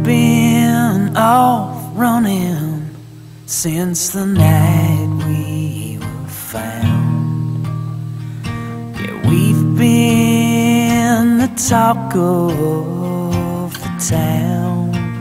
been off running since the night we were found. Yeah, we've been the talk of the town.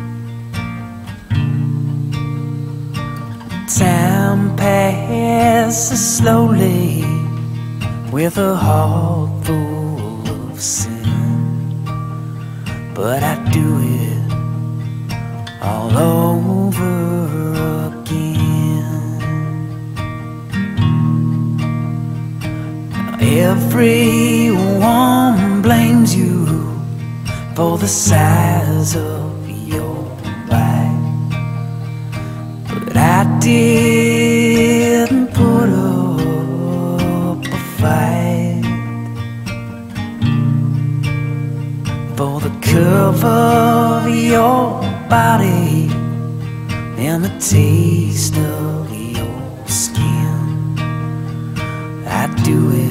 Time passes slowly with a heart full of sin, but I do it all over again. Everyone blames you for the size of your bite, but I didn't put up a fight for the curve of your body and the taste of your skin. I do it